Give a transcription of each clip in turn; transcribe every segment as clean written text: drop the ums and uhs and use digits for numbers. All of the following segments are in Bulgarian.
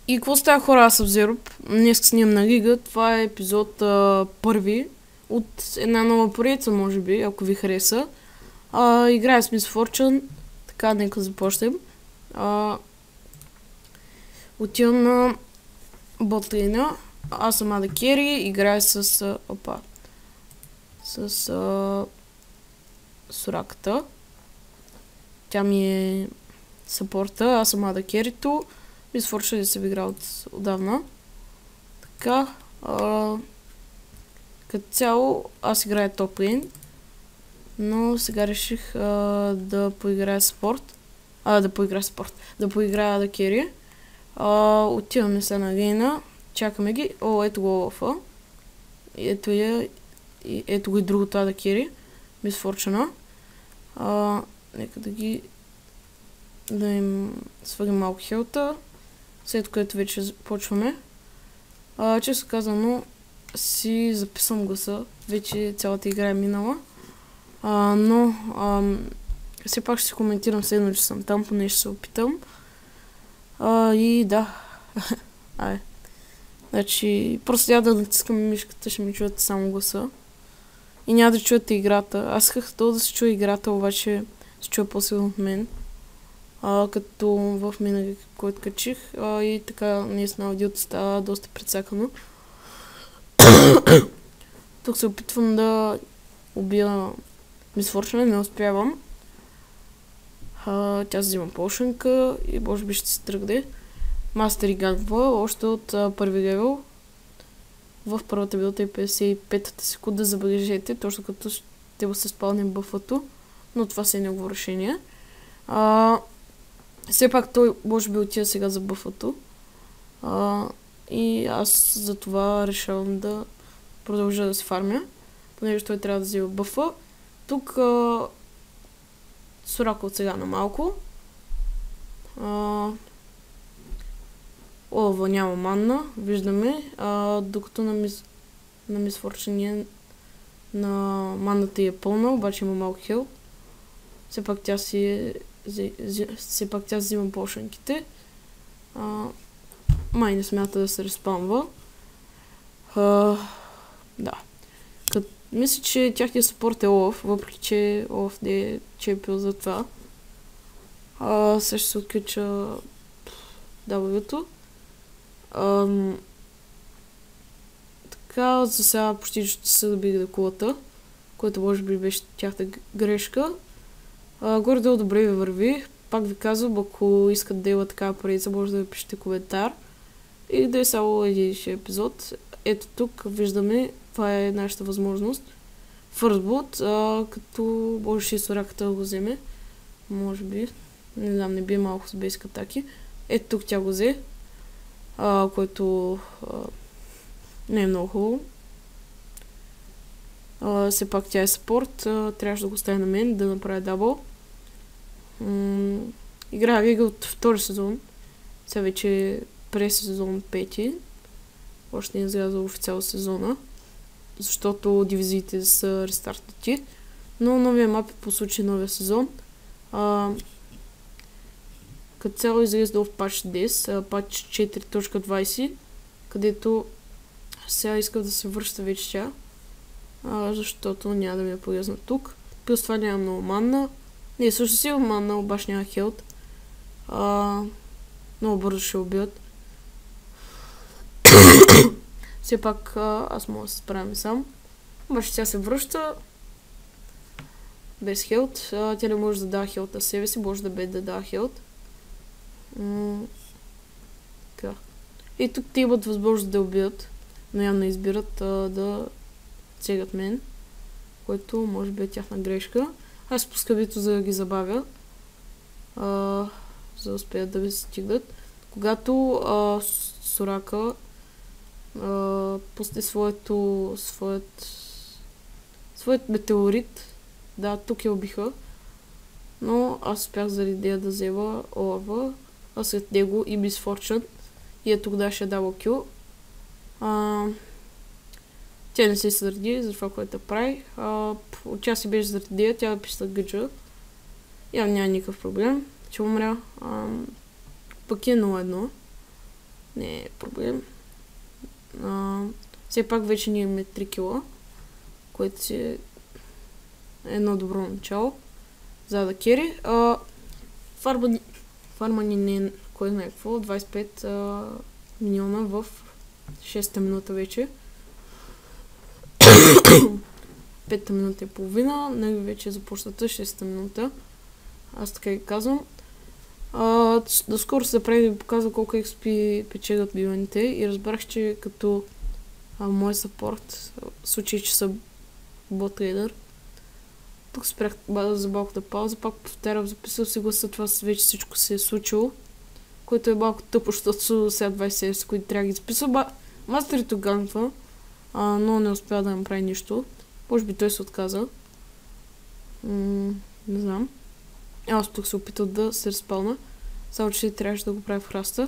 И какво става, хора, аз съм Зероб. Днес снимам на Лига. Това е епизод първи от една нова поредица, може би, ако ви хареса. Играя с Miss Fortune. Така, нека започнем. Отивам на ботлейна. Аз съм Ада Кери. Играя с Сораката. Тя ми е съпорта. Аз съм Ада Керито. Miss Fortune съм играл отдавна. Така. Като цяло аз играя топлейн. Но сега реших да поиграя спорт. Да поиграя Ада Кери. Отиваме се на лейна. Чакаме ги. Ето го Олафа. Ето го и другото Ада Кери. Miss Fortune. Нека да им свалим малко хелта. След което вече почваме. Често казано си записвам гласа. Вече цялата игра е минала. Но все пак ще си коментирам следно, че съм там, поне ще се опитам. И да. Значи, просто я да натискам мишката, ще ми чуете само гласа. И няма да чуете играта. Аз исках да се чуе играта, обаче се чуе по-силно от мен. Като в минали, който качих. И така, наистина аудиото става доста прецакано. Тук се опитвам да убия Miss Fortune, не успявам. Тя взима полшенка и може би ще се тръгне. Мастери гангва, още от първи левел. В първата билата е 55-та секунда, забележете, точно като ще го се спалнем бъфато. Но това си е негово решение. Все пак той може би отива сега за бъфато. И аз за това решавам да продължа да се фармя. Понеже той трябва да взема бъфа. Тук Сорака от сега на малко. Олава няма манна, виждаме. Докато на Miss Fortune на манната е пълна, обаче има малко хел. Все пак тя взима полшенките. Май не смята да се респаунва. Да. Мисля, че тяхният съпорт е Олаф, въпреки че Олаф не е чемпион за това. Сега ще се откача W-то. Така, за сега почти ще се добига до кулата, което може би беше тяхта грешка. Горе-долу добре ви върви. Пак ви казвам, ако искат да има такава поредица, може да ви пишете коментар. И да е само един епизод. Ето тук виждаме, това е нашата възможност. First Blood, като можеше и Сораката да го вземе. Може би. Не знам, не би малко с бейск атаки. Ето тук тя го взе. Което не е много хубаво. Все пак тя е спорт. Трябваше да го оставя на мен, да направя дабъл. Играя Лига от втори сезон. Сега вече е пресезон 5. Още не е излязъл официално сезона. Защото дивизиите са рестартнати. Но новия мап е по случай новия сезон. Като цяло излезе в патч 10, патч 4.20, където сега искам да се връща вече тя, защото няма да ми е полезна тук. Плюс това няма много манна. Не, също си имам манна, обаче няма хелт. Много бързо ще убият. Все пак аз мога да се справям сам. Обаче тя се връща без хелт. Тя не може да дава хелт на себе си, може да дава хелт. И тук те имат възможност да убият, но явно избират да цегат мен, което може би е тяхна грешка. Аз спускам вито, за да ги забавя, за да успеят да ви стигнат. Когато Сорака пусне своят метеорит, да, тук я убиха, но аз успях заради идея да взема Олава, а след него и Miss Fortune. И ето нашия дабъл кил. Тя не се сърди за това, което прави. Отчасти беше заради идея, тя да писа гъджа. Явно няма никакъв проблем, че умря. Пък е 0-1. Не е проблем. Все пак вече ние имаме 3 кила, което си е едно добро начало за да кери. Фарма ни не е кой знае какво, 25 милиона в 6-та минута вече. 5-та минута и половина, нали вече е започната 6-та минута. Аз така и казвам. Доскоро се прави да ви показва колко XP печелят биланите и разбрах, че като мой съпорт, в случай, че са бот-трейдър, тук спрях за малката пауза, пак повтарям, записал си гласа, това вече всичко се е случило, което е малко тъпо, защото сега 27 секунди трябва да ги записва. Мастерито ганква, но не успя да направи нищо. Може би той се отказа. Не знам. Аз тук се опитал да се разпълна. Само че трябваше да го прави в храста.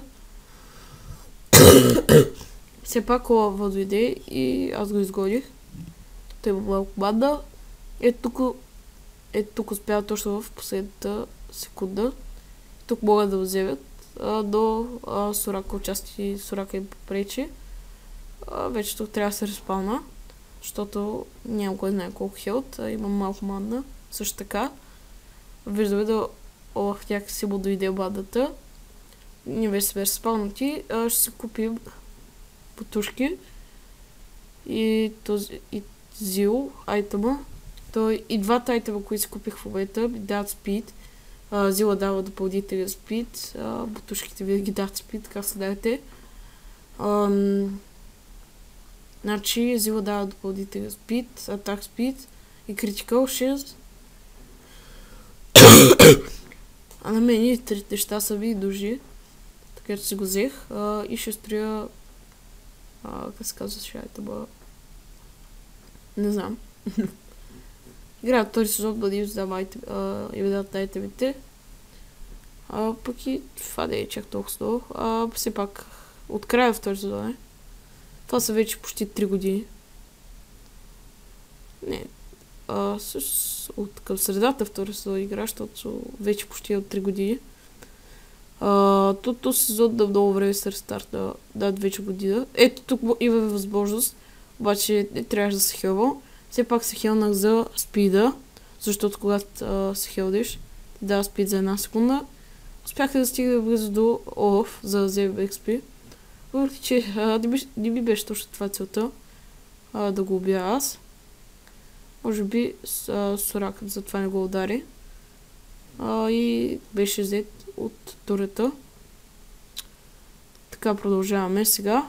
Все пак лава дойде и аз го изгодих. Той има малко банда. Ето тук успява точно в последната секунда. Тук могат да вземат до Сурака участи, Сурака им попречи. Вече тук трябва да се разпална, защото нямам кой знае колко хелт, имам малко манда. Също така, виждаме да Олаф някакси му дойде бандата. Ние вече сме разпалнати. Ще си купим потушки и Зил айтема. И двата айтема, които си купих в момента, ми дават спид. Зила дава допълнителен спид. Бутушките винаги дават спид, така се знаете. Значи Зила дава допълнителен спид, атак спид и критикал 6. А на мен и трите неща са ми дължи. Така че си го взех и ще строя как се казва айтема. Не знам. Играя втори сезон, да ни издам имената на айтемите. Пък и това не е чак толкова много. Все пак от края втори сезон е. Това са вече почти 3 години. Не. От към средата втори сезон игра, защото вече почти от 3 години. Този сезон да много време се рестарта, да, вече година. Ето тук има възможност, обаче не трябваше да се хелвам. Все пак се хелнах за спида, защото когато се хелдиш, ти дава спид за 1 секунда. Успях да стигна близо до Олаф, за да вземем XP. Въпреки, че не ми беше точно това целта, да го убия аз. Може би Суракът затова не го удари. И беше взет от турета. Така продължаваме сега.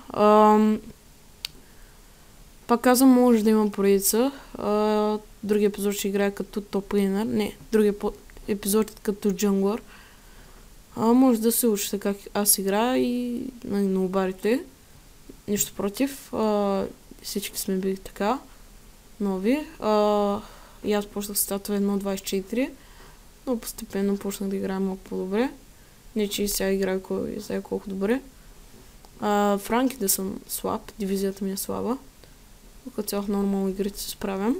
Пак казвам, може да има поредица. Другия епизод ще играе като топ-лейнър. Не, другия епизод като джанглър. Може да се учите как аз играя и на обарите. Нищо против. Всички сме били така. Нови. И аз почнах с статуя 1.24. Но постепенно почнах да играя малко по-добре. Не, че и сега играя кой знае колко добре. В ранките съм слаб. Дивизията ми е слаба. Като цяло нормално игрите се справям.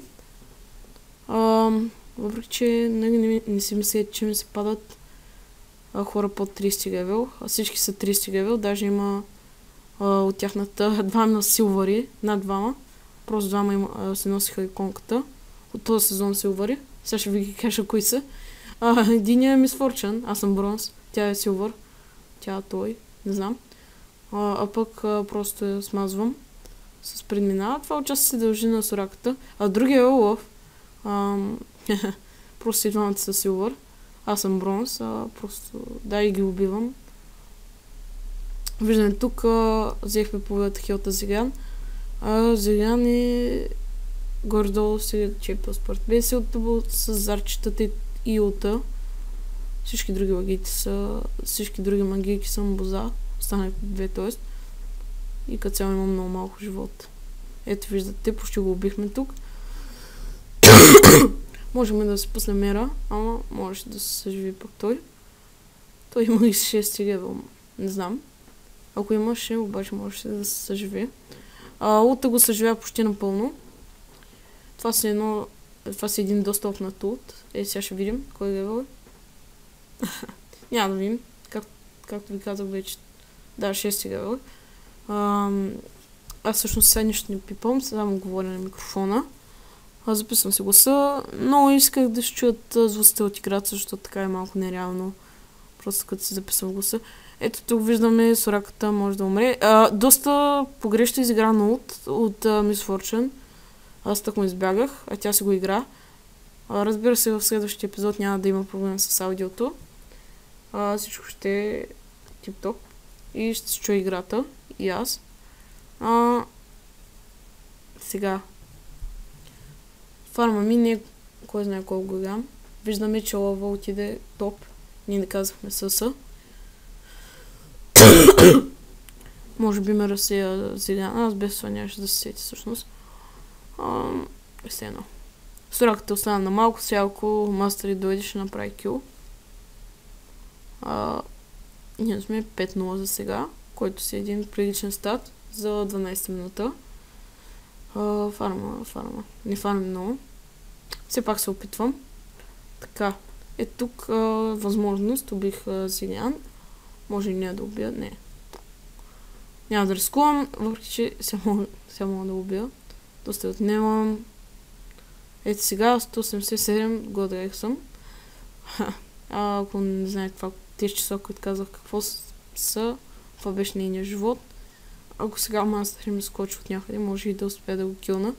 Въпреки, че не си мисля, че ми се падат хора под 30 левел. Всички са 30 левел. Даже има от тяхната двама силвари. Над двама. Просто двама се носиха иконката. От този сезон силвари. Сега ще ви ги кажа кои са. Единия е Мис Форчън. Аз съм бронз. Тя е силвър. Тя е той. Не знам. Пък просто я смазвам с предминава. Това отчасти се дължи на Сураката. Другия е Олаф. Просто и двамата са силвър. Аз съм бронз. Просто да и ги убивам. Виждаме тук взехме половината хелта Зиган. Зиган е горе-долу сега чемпион според мен. Си от с зарчетата и улта. Всички други магийки са... Всички други магийки са боза. Останах 2, т.е. И като цяло имам много малко живот. Ето виждате, почти го убихме тук. Можем да се пусне мера, ама може да се съживи пък той. Той има и 6 левел, не знам. Ако имаше, обаче може да се съживи. Улта го съживя почти напълно. Това са един доста опнат улт. Сега ще видим кой левел е. Няма да видим. Както ви казах вече, да, 6 левел. Аз всъщност сега нищо не пипам, само говоря на микрофона. Записвам си гласа, но исках да се чуят звуците от играта, защото така е малко нереално. Просто като си записвам гласа. Ето тук виждаме Сораката може да умре. Доста погрешно изиграна от Miss Fortune. Аз так му избягах, а тя си го игра. Разбира се, в следващия епизод няма да има проблем с аудиото. Всичко ще е тип-топ. И ще се чуя играта. И аз. Сега. Фарма ми не е кой знае колко голям. Виждаме, че лава отиде топ. Ние не казахме съса. Може би ме разсея зеляна. Аз без това нямаше да се сети всъщност. Все едно. Сораката остана на малко. Сега ако Мастери дойде, ще направи кил. Ние сме 5-0 за сега, който си е един приличен старт за 12 минута. Фарма. Не фармим много. Все пак се опитвам. Така. Е тук възможност. Убих Зилян. Може и не да убия. Не. Няма да рискувам, въпреки че сега мога да убия. Доста отнемам. Ето сега 187 годрех съм. Ако не знаете това, тези часа, които казах какво са, това беше нейният живот. Ако сега Мастери ми скочи от някъде, може и да успея да го килна.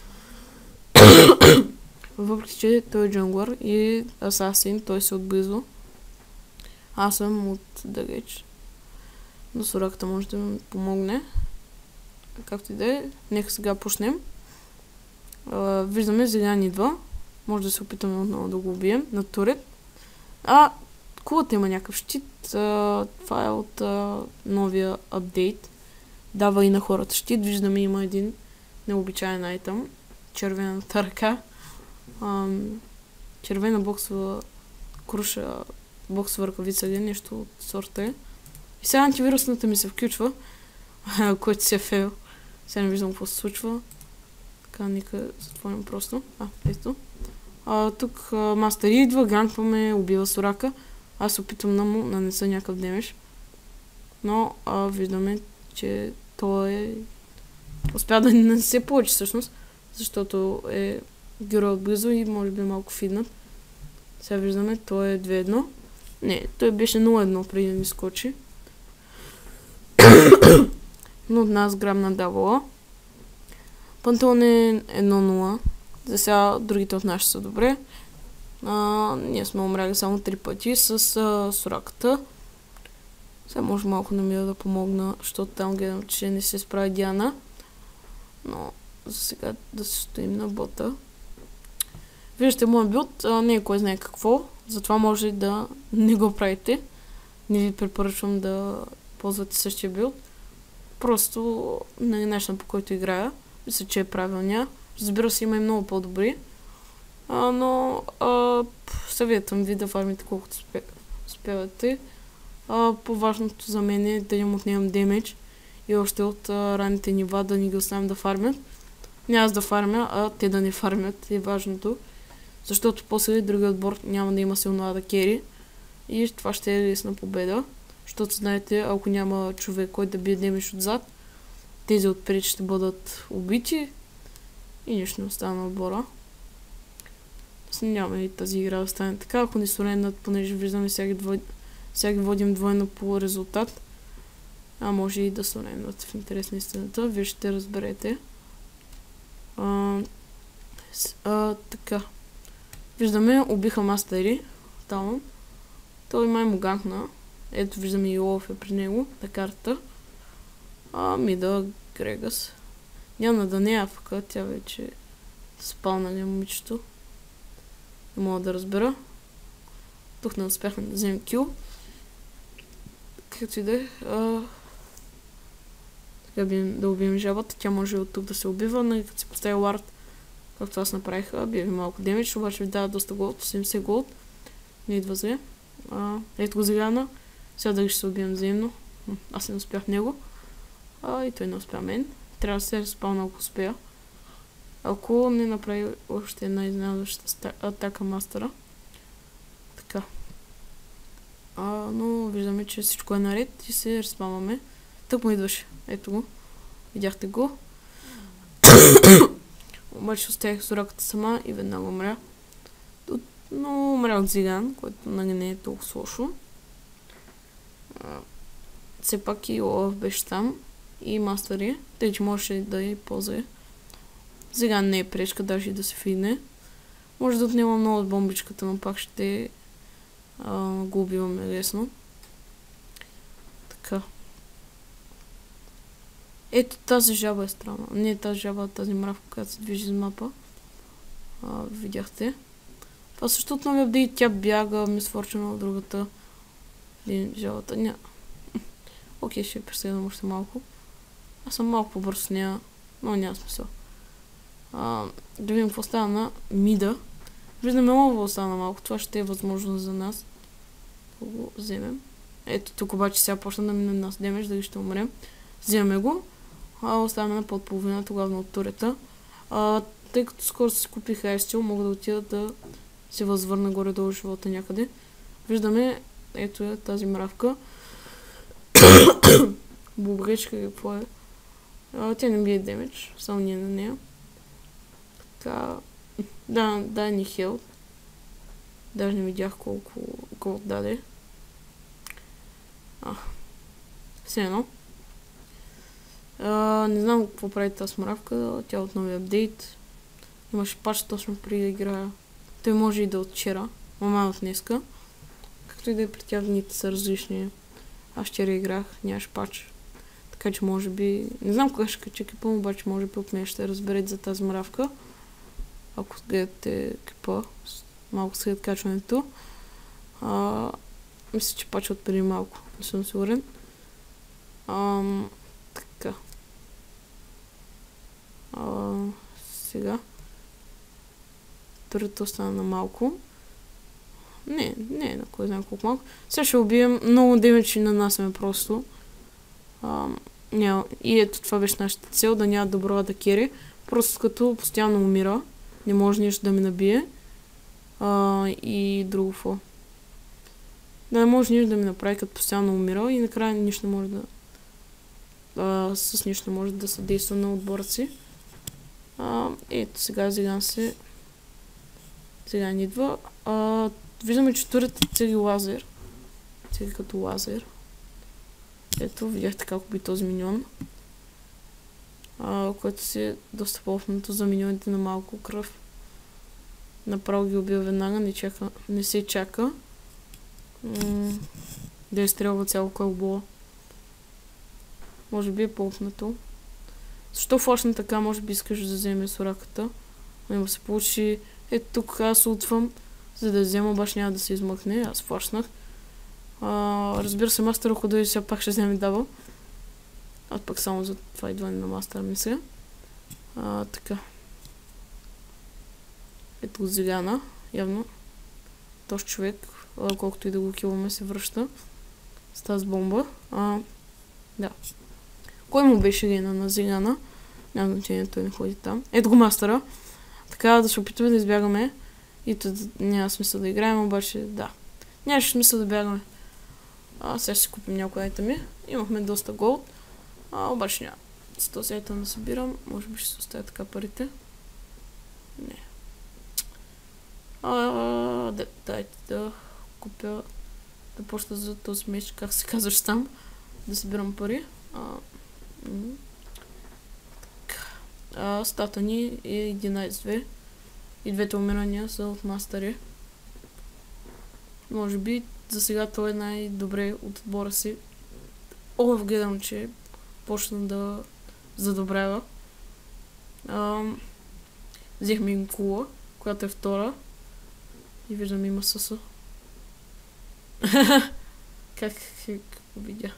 Въпреки че той е джанглър и асасин, той се отблизо. Аз съм от далеч. Но Сораката може да ми помогне. Както и да е, нека сега почнем. Виждаме зелян идва. Може да се опитаме отново да го убием на турет. Кулата има някакъв щит. Това е от новия апдейт. Дава и на хората щит. Виждаме има един необичайен айтъм. Червената ръка. Червена боксова круша, боксова ръкавица или нещо от сорта е. И сега антивирусната ми се включва, който си е фейл. Сега не виждам какво се случва. Така, нека затворим просто. Ето. Тук Мастери идва, ганкваме, убива Сорака. Аз се опитвам да му нанеса някакъв демеш. Но виждаме, че той успя да не нанесе повече всъщност, защото е герой отблизо и може би малко фиднат. Сега виждаме, той е 2-1. Не, той беше 0-1 преди да ми скочи. Но от нас грам дабла. Пантеон е 1-0. За сега другите от нас са добре. Ние сме умряли само 3 пъти с Сораката. Сега може малко на мира да помогна, защото там гледам, че не се справи Диана. Но за сега да се стоим на бота. Виждате, моят билд не е кой знае какво, затова може да не го правите. Не ви препоръчвам да ползвате същия билд. Просто на начина, по който играя, мисля, че е правилния. Разбира се, има и много по-добри. Но съветвам ви да фармите колкото успявате. По-важното за мен е да им отнемам демедж и още от ранните нива да ни ги оставим да фармят. Не аз да фармя, а те да не фармят е важното. Защото после другия отбор няма да има силно да кери и това ще е лесна победа. Защото знаете, ако няма човек, който да бие демедж отзад, тези отпред ще бъдат убити и нищо не остана на отбора. Няма и тази игра да стане така, ако не суренат, понеже виждаме сега ги водим двойно по резултат. Може и да суренат в интерес на истината. Вие ще разберете. Така. Виждаме, убиха Мастери. Там. Той май му ганкна. Ето виждаме и Олаф е при него на картата. Мида Грегас. Няма да не е афка, тя вече спална ли момичето. Не мога да разбера. Тук не успяхме да вземем кил. Както и да е. Така да убием жабата. Тя може от тук да се убива, но и като си поставя лард, както аз направих, бие ви малко демидж, обаче ви дава доста голд, 70 голд. Не идва зле. Ето го зеляна. Сега дали ще се убием взаимно. Аз не успях него. И той не успя мен. Трябва да се разпълна, ако успея. Ако не направи още една изненадваща атака мастера. Така. Но виждаме, че всичко е наред и се разпълваме. Тък му идваше. Ето го. Видяхте го. Обаче оставих Зораката сама и веднага умря. Но умря от Зиган, което нали не е толкова лошо. Все пак и Олаф беше там. И Мастъри, тъй че можеше да я ползва. Зиган не е пречка, даже и да се фидне. Може да отнема много от бомбичката, но пак ще го убиваме лесно. Така. Ето тази жаба е странна. Не е тази жаба, тази мравка, която се движи с мапа. Видяхте. Това също от новия апдейт, тя бяга, мисфорчена от другата. Жабата. Ня. Окей, ще преследвам още малко. Аз съм малко по-бърз с нея, но няма смисъл. Да видим какво става на мида. Виждаме лова остана малко. Това ще е възможно за нас. Да го вземем. Ето тук обаче сега почна да мине нас демедж, дали ще умрем. Вземаме го. Оставаме на под половината главно от турета. Тъй като скоро си купих айстил, мога да отида да се възвърна горе-долу живота някъде. Виждаме, ето е тази мравка. Бубречка какво е. Тя не бие демедж, само ние на нея. Така, да, дай ни хелт. Даже не видях колко голд даде. Все едно. Не знам какво прави тази смравка. Тя от новия апдейт. Имаше пач точно преди да играя. Той може и да от вчера. Мама от днеска. Както и да е при тях дните са различни. Аз вчера играх, нямаш пач. Така че може би... Не знам кога ще кача кипа, обаче може би от мен ще разберете за тази мравка. Ако гледате кипа, малко след качването. Мисля, че пача от преди малко. Не съм сигурен. Така. Сега. Турата остана на малко. Не, на кой знам колко малко. Сега ще убием много демедж и нанасяме просто. И ето това беше нашата цел, да няма добро атакери. Просто като постоянно умира. Не може нищо да ми набие. И друго фо. Да не може нищо да ми направи, като постоянно умира и накрая нищо не може да... с нищо не може да съдейства на отбора си. Ето сега Зиган се... Сега ни идва. Виждаме, че турата цели лазер. Цели като лазер. Ето, видяхте как уби този миньон. Което си е доста по-опнато за миньоните на малко кръв. Направо ги убива веднага, не се чака. Да изстрелва цяло кълбола. Може би е по-опнато. Защо флашна така, може би искаш да вземе Зораката. Но се получи... Ето тук аз ултвам, за да взема, обаче няма да се измъкне. Аз флашнах. Разбира се, мастер, ако дойде сега пак ще вземе дабъл. Аз пък само за това идване на мастера ми сега. Така. Ето Зиляна, явно. Този човек, колкото и да го килваме, се връща с тази бомба. Да. Кой му беше гена на Зиляна? Няма значение, той не ходи там. Ето го мастера. Така да се опитваме да избягаме. И няма смисъл да играем, обаче да. Нямаше смисъл да бягаме. Сега ще си купим някои айтеми. Имахме доста голд. Обаче няма. С този айтем да събирам. Може би ще се оставя така парите. Не. Дайте да купя. Да почна за този меч, как се казваш там. Да събирам пари. Стата ни е 11-2. И двете умирания са от мастери. Може би за сега той е най-добре от отбора си. Олаф гледам, че почна да задобрява. Взехме Инкула, която е втора. И виждам има съса. Как видя?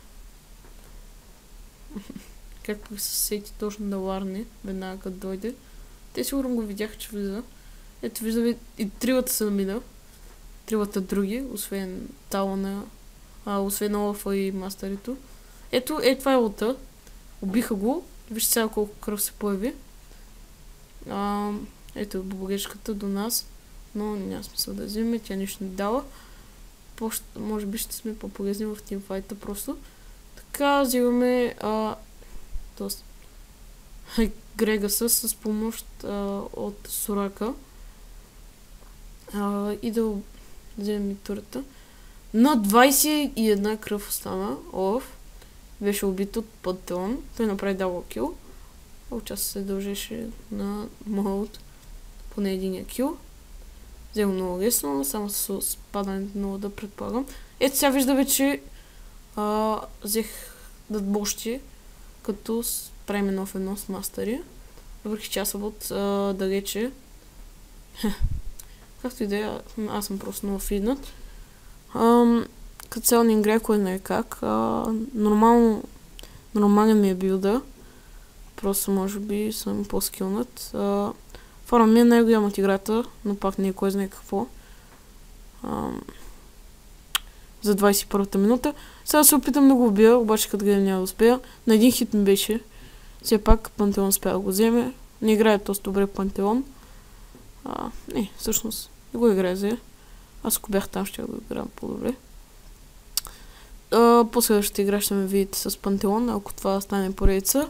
Как се сети точно да ларне, веднага като дойде. Те сигурно го видяха, че влиза. Ето виждаме и трилата се намина. Трилата други, освен Талана, освен Олафа и мастерито. Ето, това е лута. Убиха го. Вижте сега колко кръв се появи. Ето богешката до нас. Но няма смисъл да вземем, тя нищо не дава. Може би ще сме по-полезни в тимфайта просто. така взимаме Грегаса с помощ от Сорака. И да вземем и турата. На 21 кръв остана. Олаф беше убит от Пантеон. Той направи дабл кил. Отчасти се дължеше на Молд поне единия кил. Взема много лесно, само с падането много да предполагам. Ето сега виждаме, че взех надбощи, като правим едно в едно с мастери. Въпреки че аз съм от далече. Както и да е, аз съм просто много фиднат. Като цяло не играя кой не е как. Нормален ми е билда. Просто може би съм по-скилнат. Фарма ми е най-голяма от играта, но пак не е кой знае какво. За 21-та минута. Сега се опитам да го убия, обаче като гледам няма да успея. На един хит ми беше. Все пак Пантеон успя да го вземе. Не играе толкова добре Пантеон. Не, всъщност не го играе за. Аз ако бях там, ще го играм по-добре. Последващата игра ще ме видите с Пантеон, ако това стане поредица.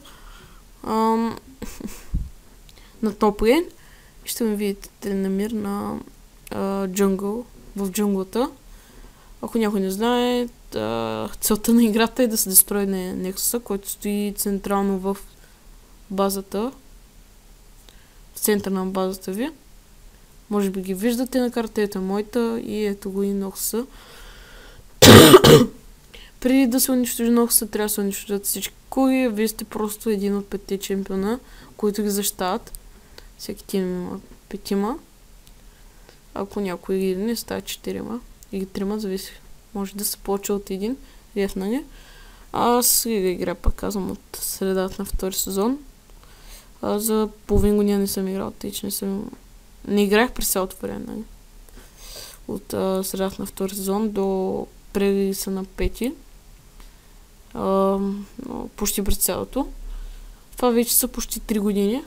На топлейн. Ще ме видите Теленамир на джунгъл, в джунглата. Ако някой не знае, целта на играта е да се дестрои Нексуса, който стои централно в базата. В центъра на базата ви. Може би ги виждате на карта, ето моята и ето го и Нокса. Преди да се унищожи Нокса, трябва да се унищожат всички кури. Вие сте просто един от 5 чемпиона, които ги защитават. Всеки тим има 5. Ако някой ги не става 4 или 3, зависи. Може да се получи от един рефнане. Аз игра, пак казвам, от средата на втори сезон. За половин година не съм играл, тъй че не играх през цялото време. Нали? От средата на втори сезон до преди са на 5. Почти през цялото. Това вече са почти 3 години.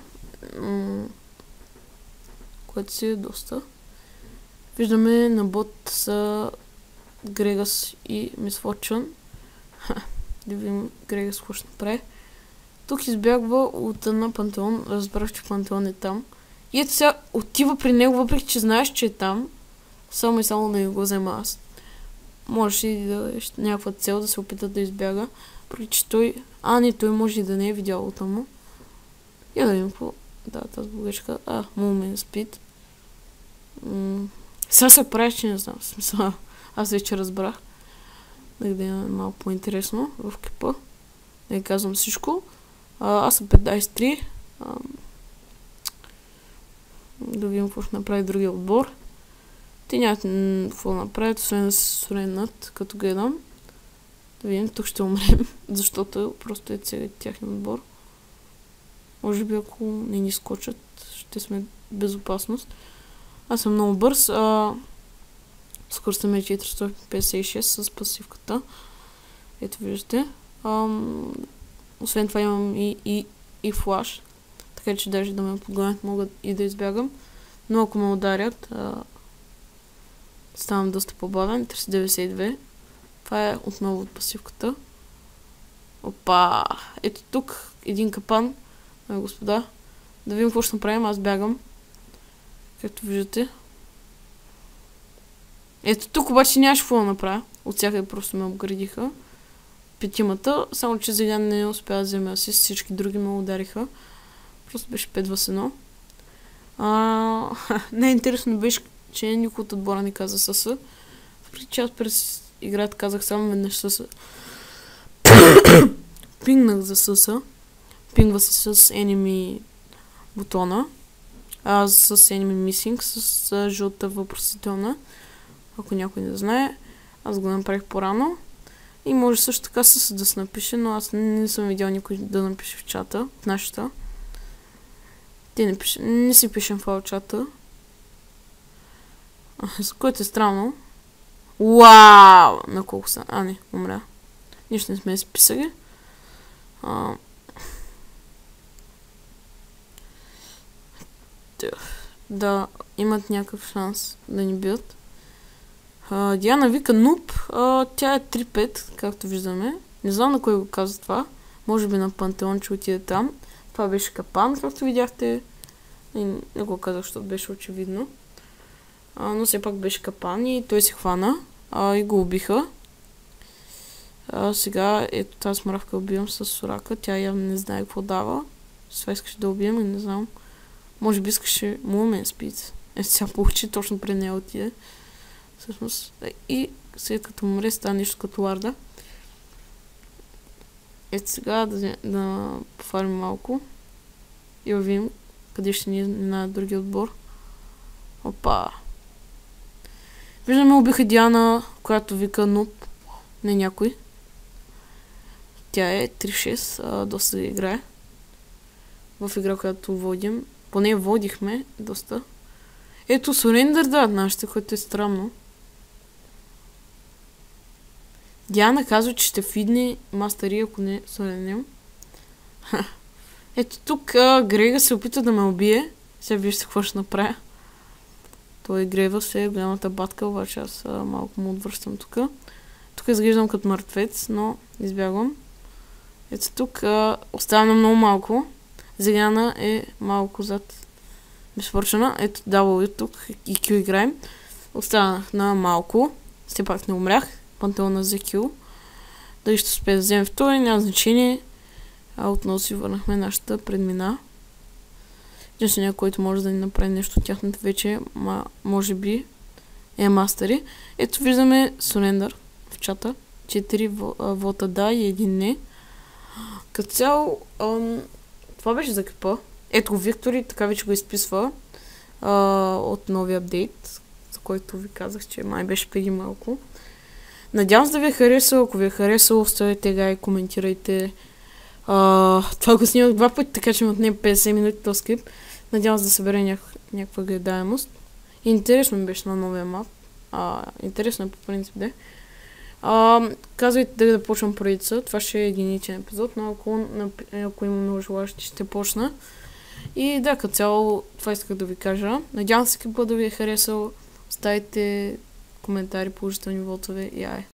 Което си е доста. Виждаме на бот са Грегас и Мис Форчън. Да видим Грегас какво ще направи. Тук избягва от една Пантеон. Разбрах, че Пантеон е там. И ето сега отива при него, въпреки че знаеш, че е там. Само и само да го взема аз. Можеше и да е някаква цел да се опита да избяга. Преди че той... не, той може и да не е видял там му. И да видим какво... Да, тази богачка. Moment Speed. Сега се прави, че не знам. Смисъл, аз вече разбрах. Да е малко по-интересно в клипа. Да казвам всичко. Аз съм 53. Да видим какво ще направи другия отбор. Те нямат какво да направят, освен да се сренат, като гледам. Да видим, тук ще умрем, защото просто е целият тяхен отбор. Може би ако не ни скочат, ще сме в безопасност. Аз съм много бърз. Скоростта ми е 456 с пасивката. Ето виждате. Освен това имам и флаш. Така че даже да ме подгонят мога и да избягам. Но ако ме ударят, ставам доста по-бавен. 392. Това е отново от пасивката. Опа! Ето тук един капан. Господа. Да видим какво ще направим. Аз бягам. Както виждате. Ето тук обаче нямаше какво да направя. От всякъде просто ме обградиха. 5, само че сега не успя да вземе асист. Всички други ме удариха. Просто беше 5 в 1. Не-интересно беше, че никой от отбора не каза съса. Въпреки че аз през играта казах само веднъж съса. Пингнах за съса. Пингва се с enemy бутона. С enemy missing, с жълта въпросителна. Ако някой не знае. Аз го направих по-рано. И може също така да се напише, но аз не съм видял никой да напише в чата, в нашата. Не си пишем в чата. За което е странно. Уау! На колко са? Не, умря. Нищо не сме си писали. Да имат някакъв шанс да ни бият. Диана вика нуб. Тя е 3-5, както виждаме. Не знам на кой го каза това. Може би на Пантеон, че отиде там. Това беше капан, както видяхте. И не го казах, защото беше очевидно. Но все пак беше капан и той се хвана. И го убиха. Сега ето тази смравка убивам с Сорака. Тя явно не знае какво дава. Това искаше да убием и не знам. Може би искаше Мумен Спиц. Ето сега получи, точно при нея отиде. Всъщност. И след като умре, става нещо като ларда. Ето сега да пофарим малко. И да видим къде ще ни е на другия отбор. Опа! Виждаме, убиха Диана, която вика нуб. Не някой. Тя е 3-6, доста играе. В игра, която водим. Поне водихме доста. Ето Сурендър да, нашите, което е странно. Диана казва, че ще фидне мастери, ако не Сурендър. Ето тук Грега се опита да ме убие. Сега вижте какво ще направя. Той грева се голямата батка, обаче аз малко му отвръщам тук. Тук изглеждам като мъртвец, но избягвам. Ето тук остана много малко. Зеляна е малко зад безпорчена. Ето W тук и Q играем. Останах на малко. Все пак не умрях. Пантеона за Q. Дали ще успея да вземем втори, няма значение. Отново си върнахме нашата предмина. Единственият, който може да ни направи нещо от тяхната вече, може би е мастери. Ето виждаме Сурендър в чата. 4 вота да и 1 не. Като цяло, това беше за къпа. Ето го Виктори, така вече го изписва от новия апдейт, за който ви казах, че май беше преди малко. Надявам се да ви е харесало. Ако ви е харесало, оставете и коментирайте. Това го снимах 2 пъти, така че ми отне 50 минути този клип. Надявам се да събере някаква гледаемост. Интересно ми беше на новия мап. Интересно е по принцип да. Казвайте дали да почвам поредица. Това ще е единичен епизод, но ако има много желащи, ще почна. И да, като цяло това исках да ви кажа. Надявам се клипа да ви е харесал. Оставите коментари, положителни вотове и ай.